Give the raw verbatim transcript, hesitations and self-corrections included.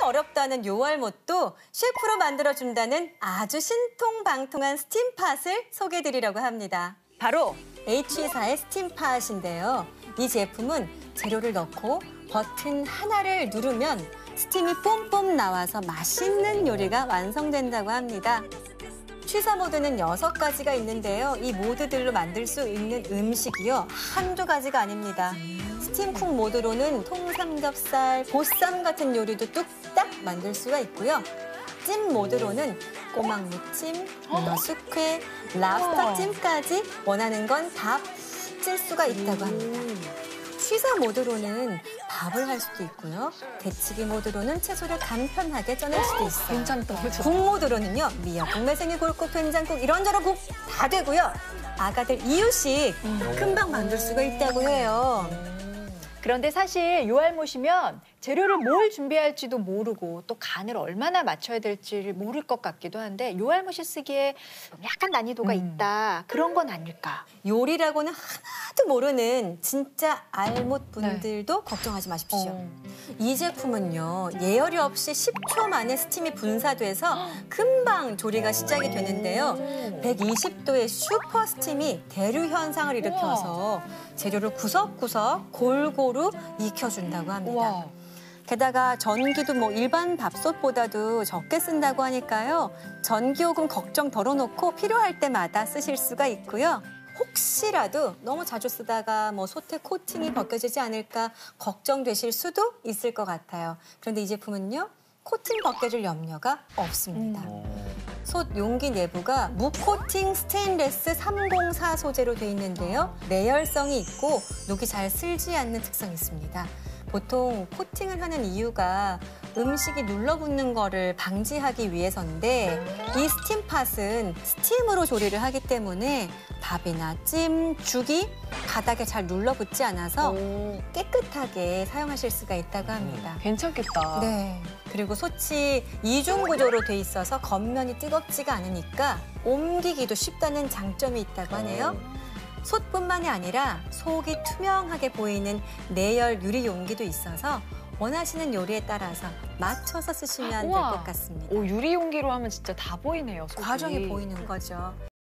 어렵다는 요알못도 셰프로 만들어준다는 아주 신통방통한 스팀팟을 소개해드리려고 합니다. 바로 에이치이사의 스팀팟인데요. 이 제품은 재료를 넣고 버튼 하나를 누르면 스팀이 뿜뿜 나와서 맛있는 요리가 완성된다고 합니다. 취사 모드는 여섯 가지가 있는데요. 이 모드들로 만들 수 있는 음식이요. 한두 가지가 아닙니다. 스팀쿡 모드로는 통삼겹살, 보쌈 같은 요리도 뚝딱 만들 수가 있고요. 찜 모드로는 꼬막 무침, 문어 숙회, 랍스터 찜까지 원하는 건 다 찔 수가 있다고 합니다. 취사 모드로는 밥을 할 수도 있고요. 데치기 모드로는 채소를 간편하게 쪄낼 수도 있어요. 괜찮다. 국 모드로는요. 미역국, 매생이, 굴국, 된장국 이런저런 국 다 되고요. 아가들 이유식 금방 만들 수가 있다고 해요. 그런데 사실 요알못이면 재료를 뭘 준비할지도 모르고 또 간을 얼마나 맞춰야 될지를 모를 것 같기도 한데 요알못이 쓰기에 약간 난이도가 음. 있다. 그런 건 아닐까? 요리라고는 하나도 모르는 진짜 알못 분들도 네. 걱정하지 마십시오. 어. 이 제품은요. 예열이 없이 십 초 만에 스팀이 분사돼서 금방 조리가 시작이 되는데요. 백이십 도의 슈퍼 스팀이 대류 현상을 일으켜서 재료를 구석구석 골고루 익혀준다고 합니다. 우와. 게다가 전기도 뭐 일반 밥솥보다도 적게 쓴다고 하니까요. 전기요금 걱정 덜어놓고 필요할 때마다 쓰실 수가 있고요. 혹시라도 너무 자주 쓰다가 뭐 솥에 코팅이 벗겨지지 않을까 걱정되실 수도 있을 것 같아요. 그런데 이 제품은요. 코팅 벗겨질 염려가 없습니다. 음. 솥 용기 내부가 무코팅 스테인레스 삼공사 소재로 돼 있는데요. 내열성이 있고 녹이 잘 슬지 않는 특성이 있습니다. 보통 코팅을 하는 이유가 음식이 눌러붙는 거를 방지하기 위해서인데 이 스팀팟은 스팀으로 조리를 하기 때문에 밥이나 찜, 죽이 바닥에 잘 눌러붙지 않아서 오. 깨끗하게 사용하실 수가 있다고 합니다. 음, 괜찮겠다. 네. 그리고 솥이 이중 구조로 돼 있어서 겉면이 뜨겁지가 않으니까 옮기기도 쉽다는 장점이 있다고 하네요. 솥뿐만이 아니라 속이 투명하게 보이는 내열 유리 용기도 있어서 원하시는 요리에 따라서 맞춰서 쓰시면 될 것 같습니다. 오, 유리 용기로 하면 진짜 다 보이네요, 속이. 과정이 보이는 거죠.